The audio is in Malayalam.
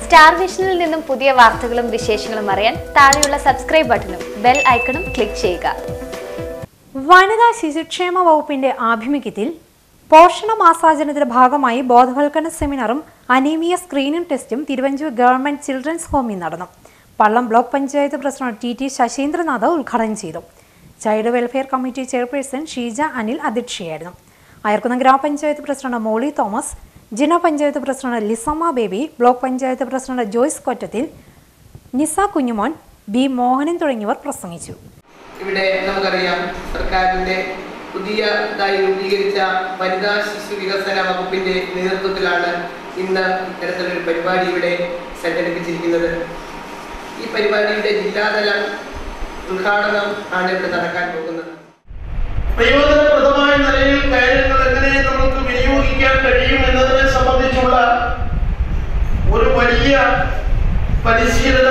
സ്റ്റാർ വിഷനിൽ നിന്നും പുതിയ വാർത്തകളും വിശേഷങ്ങളും അറിയാൻ താഴെയുള്ള സബ്സ്ക്രൈബ് ബട്ടണും ബെൽ ഐക്കണും ക്ലിക്ക് ചെയ്യുക. വനിതാ ശിശുക്ഷേമ വകുപ്പിന്റെ ആഭിമുഖ്യത്തിൽ പോഷണ മാസാചരണത്തിന്റെ ഭാഗമായി ബോധവൽക്കരണ സെമിനാറും അനീമിയ സ്ക്രീനിംഗ് ടെസ്റ്റും തിരുവഞ്ചൂർ ഗവൺമെന്റ് ചിൽഡ്രൻസ് ഹോമിൽ നടന്നു. Pallam block panchayat president T Sasheendranath ഉദ്ഘാടനം ചെയ്തു. Child welfare committee chairperson Sheeja Anil അധ്യക്ഷയായിരുന്നു. അയർക്കുന്നം ഗ്രാമപഞ്ചായത്ത് പ്രസിഡന്റ് മോളി തോമസ്, ജില്ലാ panchayat president Lisamma Baby, block panchayat president Joyce Kottathil, Nisa Kunjumon, B Mohanan തുടങ്ങിയവർ പ്രസംഗിച്ചു. ഇവിടെ നമുക്കറിയാം, സർക്കാരിന്റെ പുതിയതായി രൂപീകരിച്ച വനിതാ ശിശു വികസന വകുപ്പിന്റെ നേതൃത്വത്തിലാണ് ഇന്ന് ഇത്തരത്തിലൊരു പരിപാടി ഇവിടെ സംഘടിപ്പിച്ചിരിക്കുന്നത്. ഈ പരിപാടിയുടെ ജില്ലാതല ഉദ്ഘാടനം ആണ് ഇവിടെ നടക്കാൻ പോകുന്നത്. പ്രയോജനപ്രദമായ നിലയിൽ കാര്യങ്ങൾ എങ്ങനെ നമുക്ക് വിനിയോഗിക്കാൻ കഴിയും എന്നതിനെ സംബന്ധിച്ചുള്ള ഒരു വലിയ പരിശീലനം